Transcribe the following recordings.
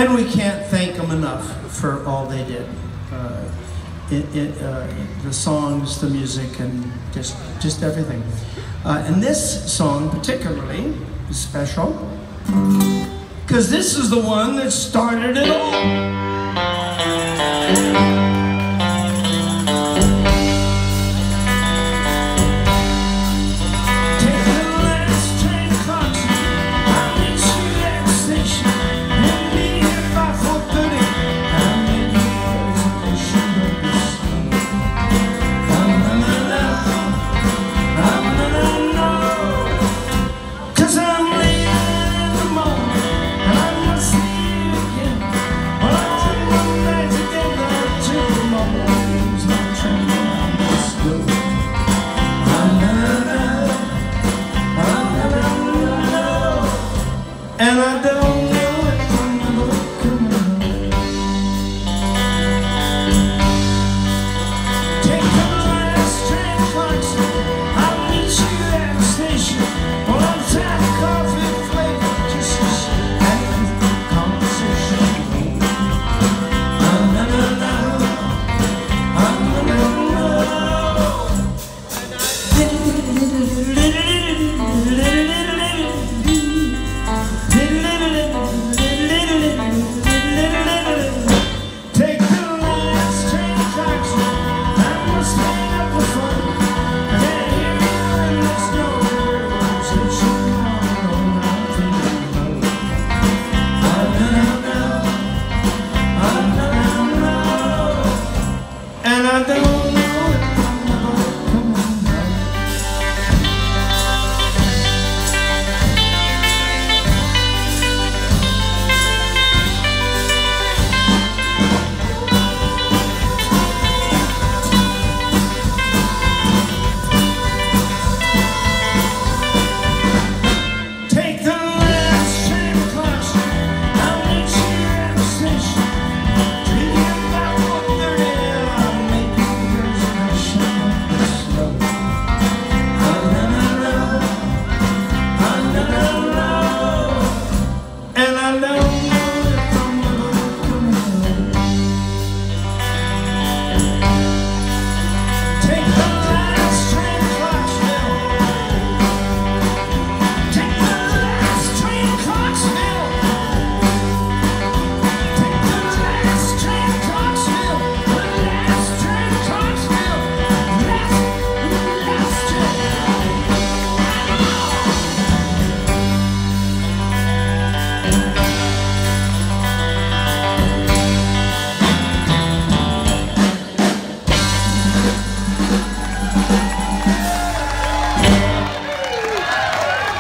And we can't thank them enough for all they did. The songs, the music, and just everything. And this song particularly is special because this is the one that started it all. And I don't know if I'm ever coming home. Take the last train to Clarksville. I'll meet you at the station. One time coffee flavor kisses and conversation. I'm never know. And I don't know if I'm ever coming home. Take the last train to Clarksville. I'll meet you at the station. Dreaming about 1:30. I'll make you a reservation on the slow. I'll never know. And I don't know if I'm ever coming home. Take the last train to Clarksville. Take the last train to Clarksville. Take the last train to Clarksville. The last train to Clarksville. Last train.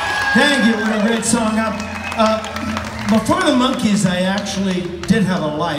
Thank you. What a great song. Before the Monkees, I actually did have a life.